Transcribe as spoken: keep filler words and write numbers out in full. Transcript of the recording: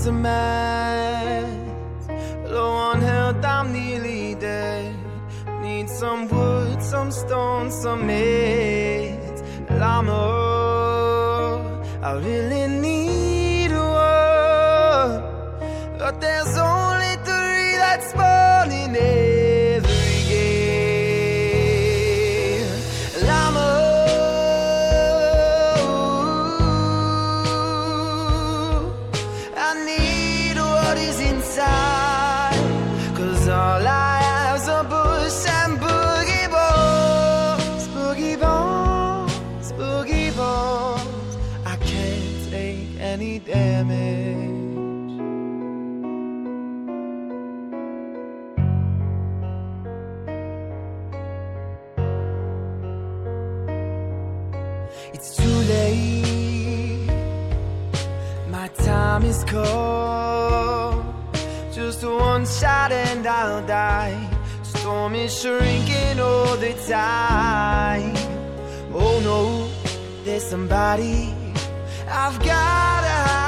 a mess. Low on health, I'm nearly dead. Need some wood, some stone, some meds. Llama, I really need one, but there's only three that's spawning every game. Llama, I need what is inside, 'cause all I have's a bush and boogie bones. Boogie bones, boogie bones. I can't take any damage. It's too late, my time is come. Just one shot and I'll die. Storm is shrinking all the time. Oh no, there's somebody I've gotta hide.